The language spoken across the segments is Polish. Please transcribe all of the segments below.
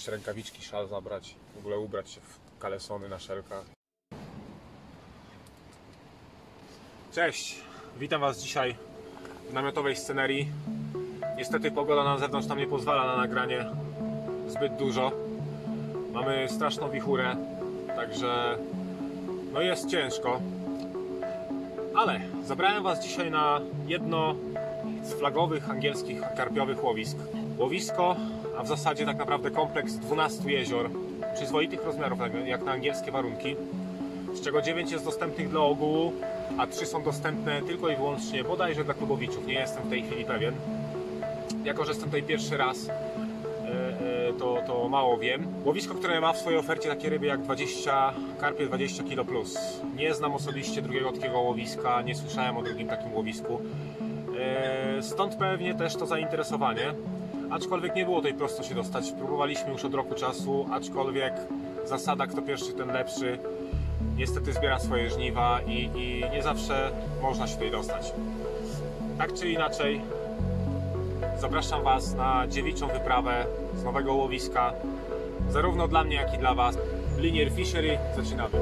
jeszcze rękawiczki, szal zabrać, w ogóle ubrać się w kalesony na szelkach. Cześć! Witam Was dzisiaj w namiotowej scenerii. Niestety pogoda na zewnątrz nam nie pozwala na nagranie zbyt dużo. Mamy straszną wichurę, także no jest ciężko. Ale zabrałem Was dzisiaj na jedno z flagowych angielskich karpiowych łowisk. Łowisko, a w zasadzie tak naprawdę kompleks 12 jezior przyzwoitych rozmiarów jak na angielskie warunki, z czego 9 jest dostępnych dla ogółu, a 3 są dostępne tylko i wyłącznie bodajże dla klubowiczów. Nie jestem w tej chwili pewien. Jako że jestem tutaj pierwszy raz, to mało wiem. Łowisko, które ma w swojej ofercie takie ryby jak karpie 20 kg plus. Nie znam osobiście drugiego takiego łowiska, nie słyszałem o drugim takim łowisku. Stąd pewnie też to zainteresowanie. Aczkolwiek nie było tutaj prosto się dostać. Próbowaliśmy już od roku czasu, aczkolwiek zasada kto pierwszy ten lepszy niestety zbiera swoje żniwa i nie zawsze można się tutaj dostać. Tak czy inaczej, zapraszam Was na dziewiczą wyprawę z nowego łowiska, zarówno dla mnie, jak i dla Was. Linear Fishery, zaczynamy.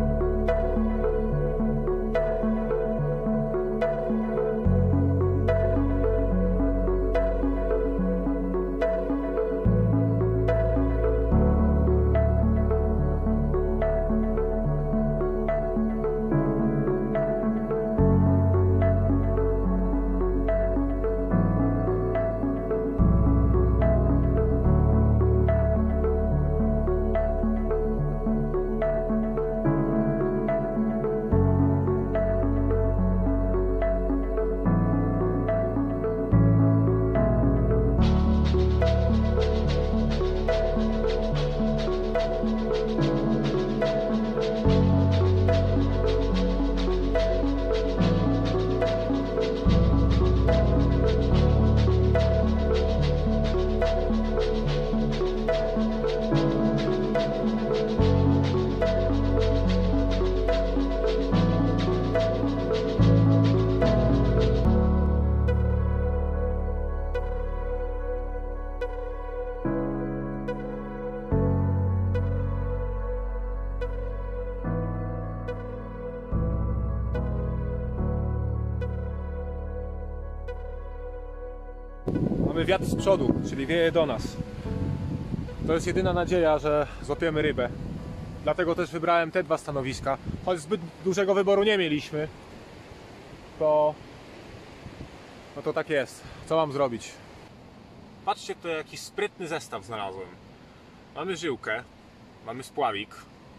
Mamy wiatr z przodu, czyli wieje do nas. To jest jedyna nadzieja, że złapiemy rybę. Dlatego też wybrałem te dwa stanowiska. Choć zbyt dużego wyboru nie mieliśmy, to no to tak jest. Co mam zrobić? Patrzcie, to jakiś sprytny zestaw znalazłem. Mamy żyłkę, mamy spławik.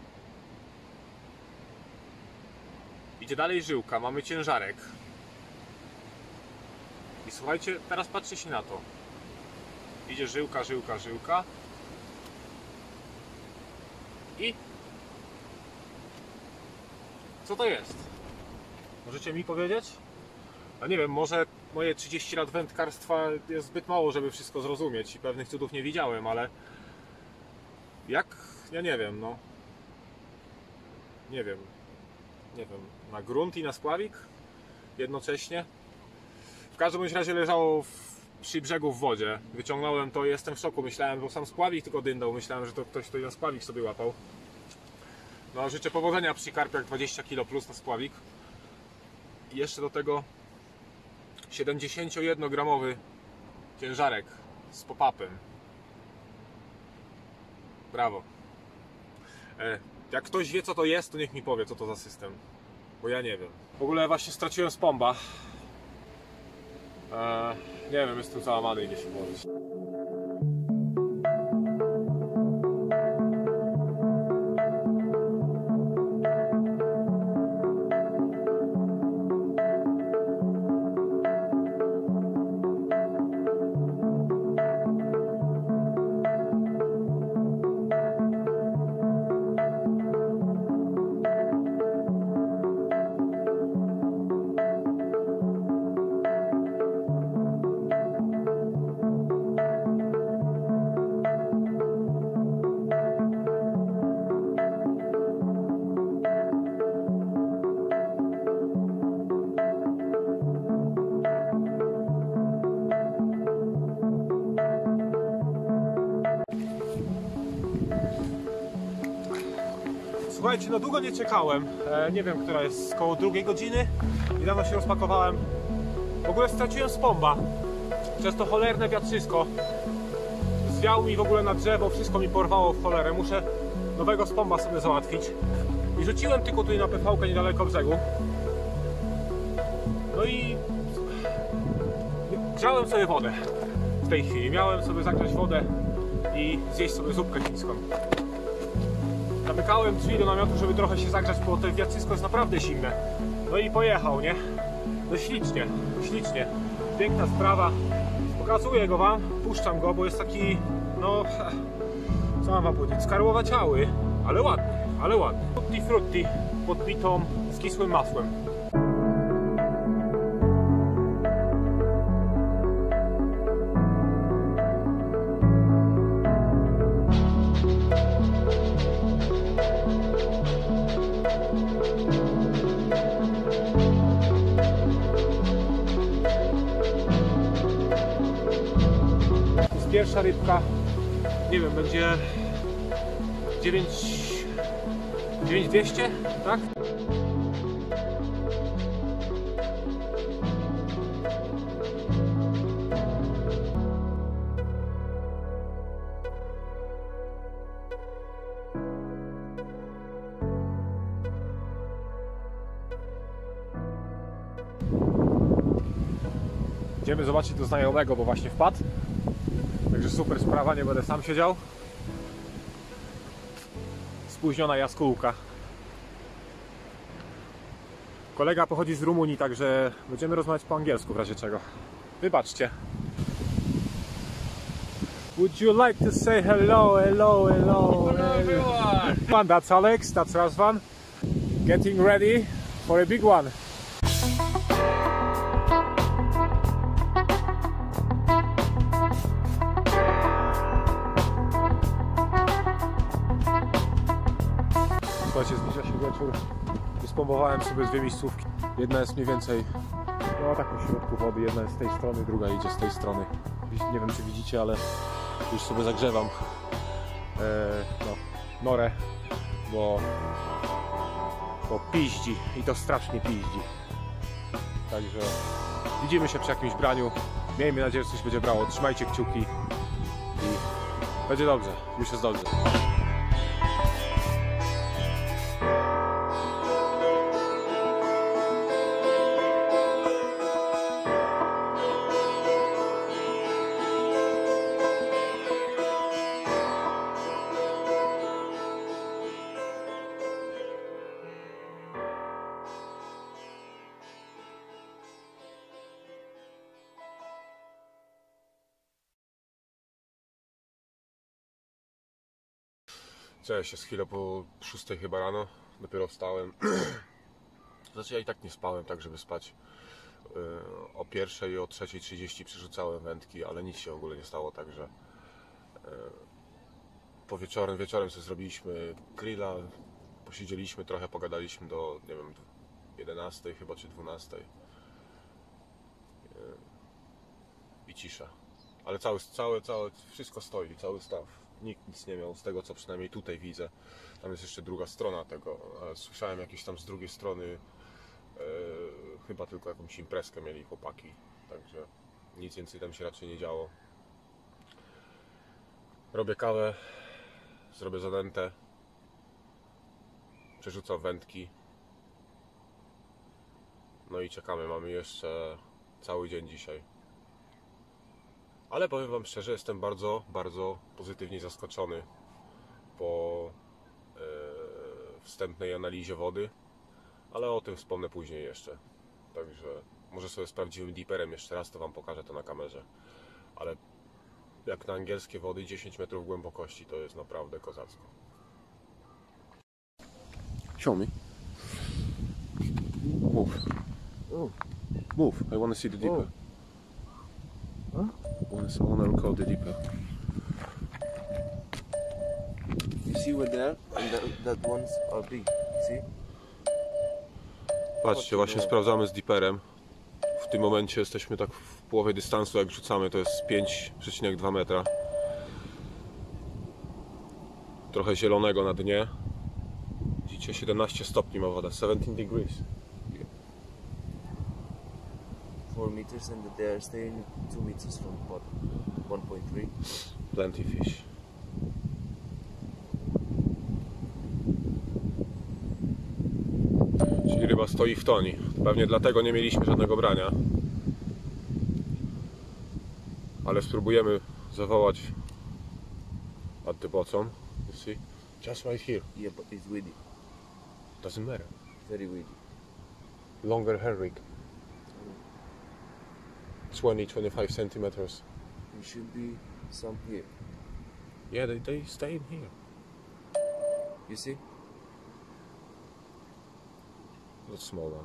Idzie dalej żyłka, mamy ciężarek. I słuchajcie, teraz patrzcie się na to. Idzie żyłka, żyłka, żyłka. I co to jest? Możecie mi powiedzieć? No nie wiem, może moje 30 lat wędkarstwa jest zbyt mało, żeby wszystko zrozumieć i pewnych cudów nie widziałem, ale jak? Ja nie wiem, no. Nie wiem. Na grunt i na spławik? Jednocześnie? W każdym razie leżało przy brzegu w wodzie. Wyciągnąłem to i jestem w szoku. Myślałem, że sam spławik tylko dyndał. Myślałem, że to ktoś tutaj na spławik sobie łapał. No, życzę powodzenia przy karpiach 20 kg plus na spławik. I jeszcze do tego 71-gramowy ciężarek z pop-upem. Brawo. Jak ktoś wie, co to jest, to niech mi powie, co to za system. Bo ja nie wiem. W ogóle właśnie straciłem spomba. Nie wiem, jestem załamany, idzie się włożyć. Słuchajcie, no długo nie czekałem. Nie wiem, która jest, koło 2 godziny. Niedawno się rozpakowałem. W ogóle straciłem spomba. Przez to cholerne wiatrzysko. Zwiał mi w ogóle na drzewo, wszystko mi porwało w cholerę. Muszę nowego spomba sobie załatwić. I rzuciłem tylko tutaj na PV-kę niedaleko brzegu. No i grzałem sobie wodę w tej chwili. Miałem sobie zagrzać wodę i zjeść sobie zupkę chińską. Zamykałem drzwi do namiotu, żeby trochę się zagrzać, bo to wiatrzysko jest naprawdę zimne. No i pojechał, nie? No ślicznie, ślicznie. Piękna sprawa. Pokazuję go wam, puszczam go, bo jest taki, no, co mam wam powiedzieć, skarłowaciały, ale ładny, ale ładny. Tutti frutti podbitą z kisłym masłem. Pierwsza rybka, nie wiem, będzie 9200, tak? Idziemy zobaczyć do znajomego, bo właśnie wpadł. Także super sprawa, nie będę sam siedział. Spóźniona jaskółka. Kolega pochodzi z Rumunii, także będziemy rozmawiać po angielsku w razie czego. Wybaczcie. Would you like to say hello, hello, hello, hello everyone? That's Alex, that's Razvan. Getting ready for a big one. Słuchajcie, zbliża się wieczór. Wyspombowałem sobie 2 miejscówki. Jedna jest mniej więcej, no tak po środku wody, jedna jest z tej strony, druga idzie z tej strony. Nie wiem, czy widzicie, ale już sobie zagrzewam norę, bo piździ i to strasznie piździ. Także widzimy się przy jakimś braniu. Miejmy nadzieję, że coś będzie brało. Trzymajcie kciuki i będzie dobrze. Już jest dobrze. Cześć, jest chwilę po 6 chyba rano, dopiero wstałem. Znaczy ja i tak nie spałem tak, żeby spać. O 1 i o 3:30 przerzucałem wędki, ale nic się w ogóle nie stało, także po wieczorem sobie zrobiliśmy grilla, posiedzieliśmy trochę, pogadaliśmy do, nie wiem, 11 chyba czy 12 i cisza. Ale wszystko stoi, cały staw. Nikt nic nie miał, z tego co przynajmniej tutaj widzę. Tam jest jeszcze druga strona tego. Słyszałem jakieś tam z drugiej strony, chyba tylko jakąś imprezkę mieli chłopaki. Także nic więcej tam się raczej nie działo. Robię kawę, zrobię zanętę, przerzucam wędki. No i czekamy, mamy jeszcze cały dzień dzisiaj. Ale powiem wam szczerze, jestem bardzo, bardzo pozytywnie zaskoczony po wstępnej analizie wody, ale o tym wspomnę później jeszcze. Także może sobie z prawdziwym diperem jeszcze raz to wam pokażę to na kamerze. Ale jak na angielskie wody 10 metrów głębokości to jest naprawdę kozacko. Show me. Move. Move. I want to see the dipper. Huh? I want to record the dipper. You see over there, and that ones are big. See? Patrzcie, właśnie sprawdzamy z diperem. W tym momencie jesteśmy tak w połowie dystansu, jak rzucamy, to jest 5,2 metra. Trochę zielonego na dnie. 17 stopni ma woda, 17 degrees. 4 meters and they are staying 2 meters from the bottom. 1.3. Plenty fish. Czyli ryba stoi w toni. Pewnie dlatego nie mieliśmy żadnego brania. Ale spróbujemy zawołać at the bottom. You see? Just right here. Yeah, but it's weedy. Doesn't matter. Very weedy. Longer herring. 20-25 centimeters. There should be some here. Yeah, they stay in here. You see? That's small one.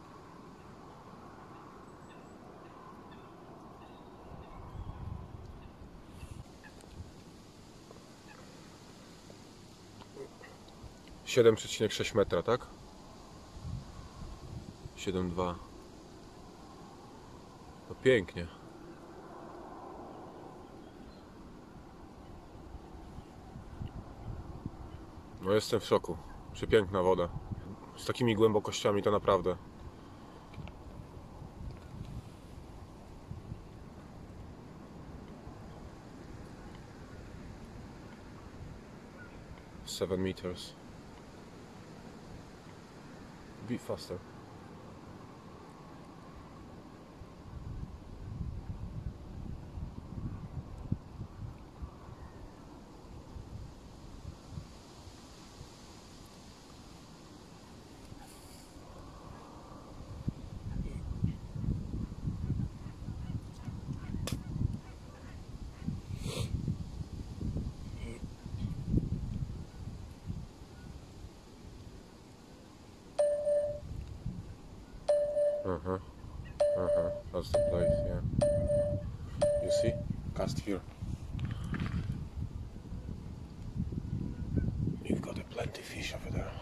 ,6 metra, tak? 7,2. To pięknie. No jestem w szoku. Przepiękna woda. Z takimi głębokościami to naprawdę. Seven meters. Be faster. That's the place, yeah. You see? Cast here. You've got a plenty fish over there.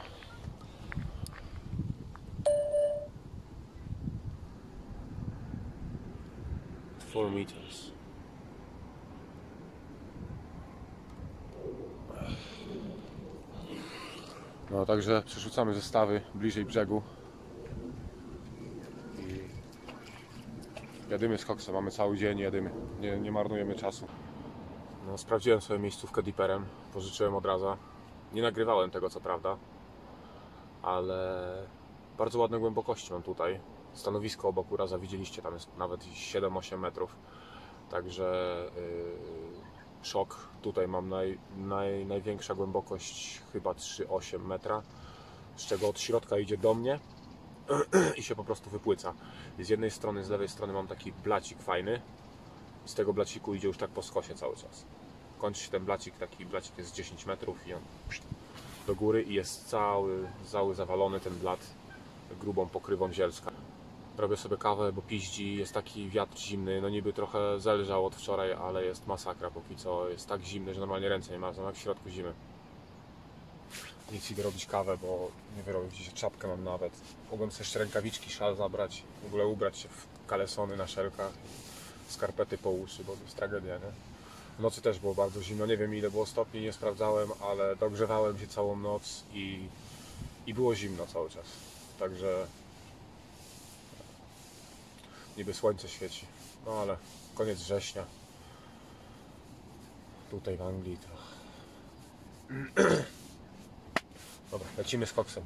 Four meters. No, także przerzucamy zestawy bliżej brzegu. Jadymy z koksem, mamy cały dzień, jadymy, nie marnujemy czasu. No, sprawdziłem sobie miejscówkę diperem, pożyczyłem od razu. Nie nagrywałem tego co prawda, ale bardzo ładne głębokości mam tutaj. Stanowisko obok uraza widzieliście, tam jest nawet 7-8 metrów. Także szok. Tutaj mam największa głębokość chyba 3,8 metra, z czego od środka idzie do mnie i się po prostu wypłyca. Z jednej strony, z lewej strony mam taki blacik fajny. Z tego blaciku idzie już tak po skosie cały czas. Kończy się ten blacik, taki blacik jest 10 metrów i on do góry i jest cały zawalony ten blat grubą pokrywą zielska. Robię sobie kawę, bo piździ, jest taki wiatr zimny, no niby trochę zelżał od wczoraj, ale jest masakra póki co. Jest tak zimny, że normalnie ręce nie marzną, jak w środku zimy. Nic idę robić kawę, bo nie wyrobię się, czapkę mam nawet. Mogłem sobie jeszcze rękawiczki, szal zabrać, w ogóle ubrać się w kalesony na szelkach, skarpety po uszy, bo to jest tragedia, nie? W nocy też było bardzo zimno, nie wiem ile było stopni, nie sprawdzałem, ale dogrzewałem się całą noc i było zimno cały czas. Także niby słońce świeci, no ale koniec września. Tutaj w Anglii to... Dobra, lecimy z koksem.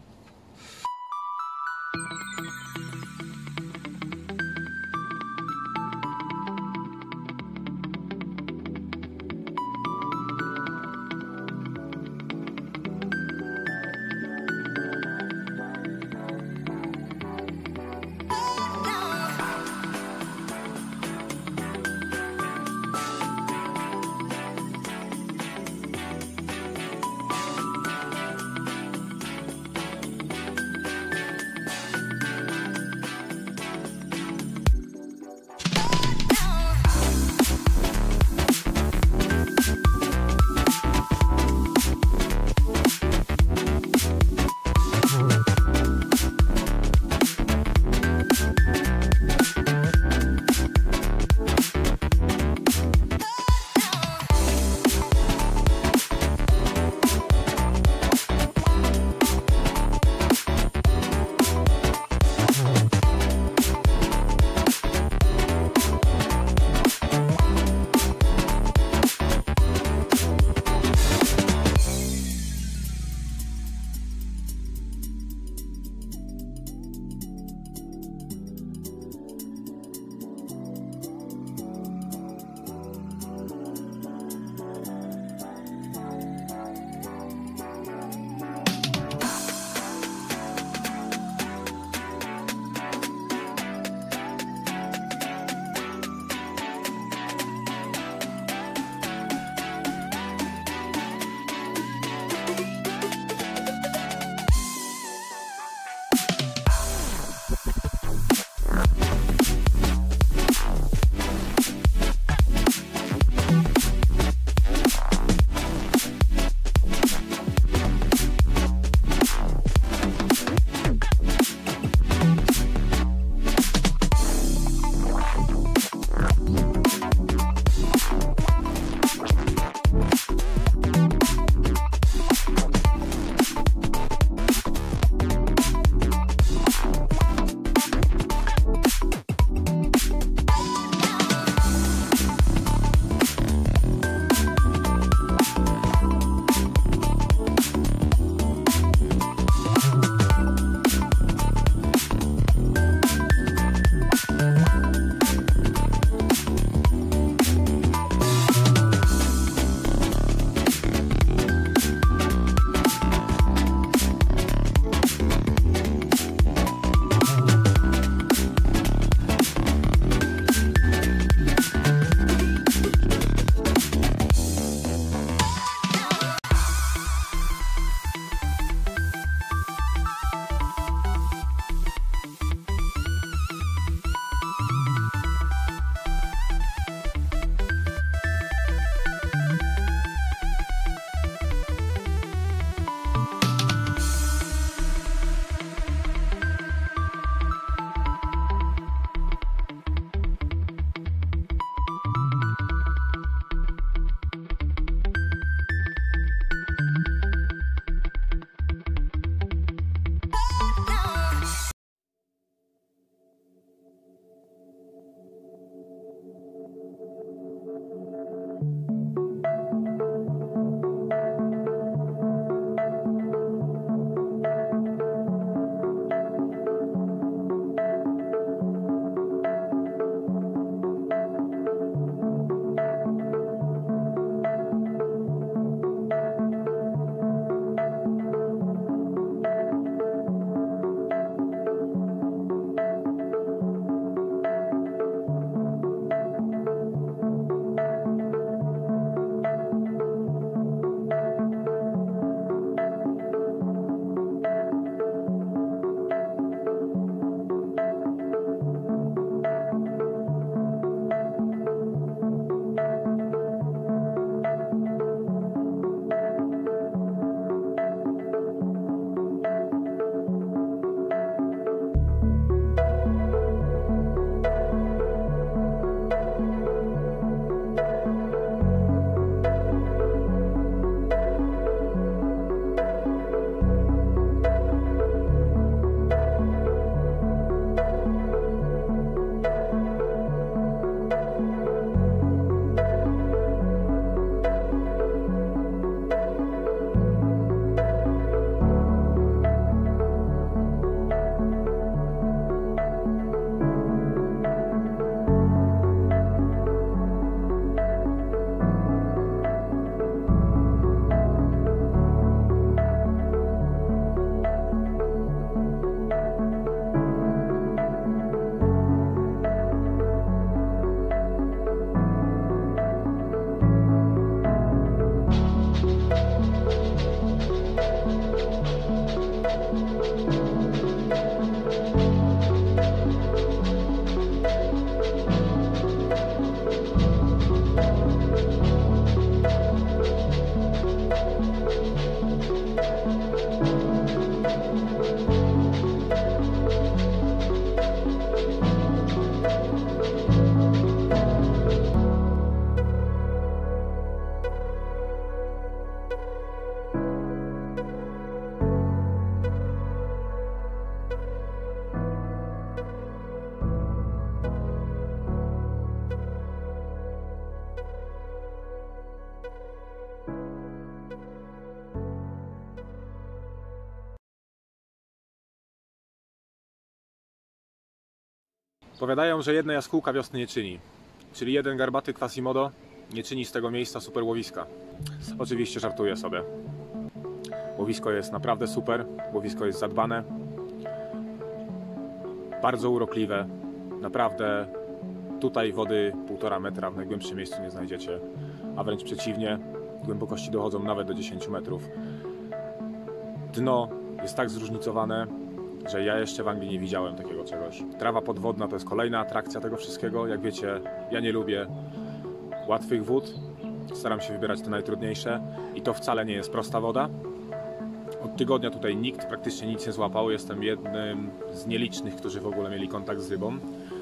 Powiadają, że jedna jaskółka wiosny nie czyni, czyli jeden garbaty Quasimodo nie czyni z tego miejsca super łowiska. Oczywiście żartuję sobie. Łowisko jest naprawdę super, łowisko jest zadbane, bardzo urokliwe, naprawdę tutaj wody 1,5 metra w najgłębszym miejscu nie znajdziecie, a wręcz przeciwnie, głębokości dochodzą nawet do 10 metrów. Dno jest tak zróżnicowane, że ja jeszcze w Anglii nie widziałem takiego czegoś. Trawa podwodna to jest kolejna atrakcja tego wszystkiego. Jak wiecie, ja nie lubię łatwych wód, staram się wybierać te najtrudniejsze i to wcale nie jest prosta woda. Od tygodnia tutaj nikt praktycznie nic nie złapał, jestem jednym z nielicznych, którzy w ogóle mieli kontakt z rybą.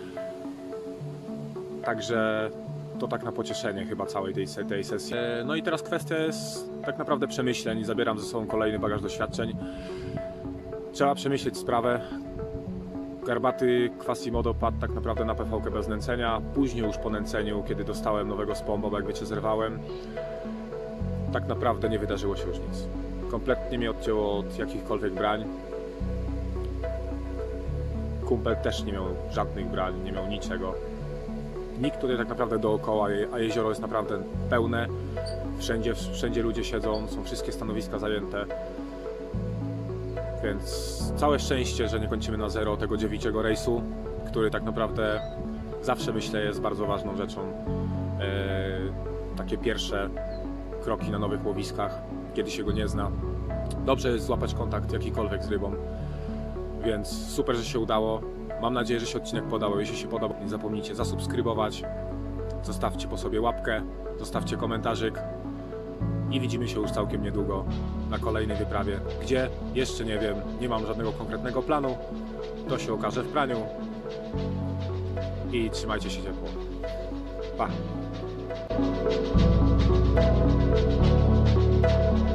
Także to tak na pocieszenie chyba całej tej sesji. No i teraz kwestia jest tak naprawdę przemyśleń, zabieram ze sobą kolejny bagaż doświadczeń. Trzeba przemyśleć sprawę. Garbaty Quasimodo padł tak naprawdę na PV-kę bez nęcenia. Później już po nęceniu, kiedy dostałem nowego spomba, bo jak wiecie zerwałem, tak naprawdę nie wydarzyło się już nic. Kompletnie mnie odcięło od jakichkolwiek brań. Kumpel też nie miał żadnych brań, nie miał niczego. Nikt tutaj tak naprawdę dookoła, a jezioro jest naprawdę pełne. Wszędzie ludzie siedzą, są wszystkie stanowiska zajęte. Więc całe szczęście, że nie kończymy na zero tego dziewiczego rejsu, który tak naprawdę zawsze myślę jest bardzo ważną rzeczą. Takie pierwsze kroki na nowych łowiskach, kiedy się go nie zna. Dobrze jest złapać kontakt jakikolwiek z rybą, więc super, że się udało. Mam nadzieję, że się odcinek podobał. Jeśli się podobał, nie zapomnijcie zasubskrybować, zostawcie po sobie łapkę, zostawcie komentarzyk i widzimy się już całkiem niedługo na kolejnej wyprawie, gdzie jeszcze nie wiem, nie mam żadnego konkretnego planu, to się okaże w praniu i trzymajcie się ciepło. Pa!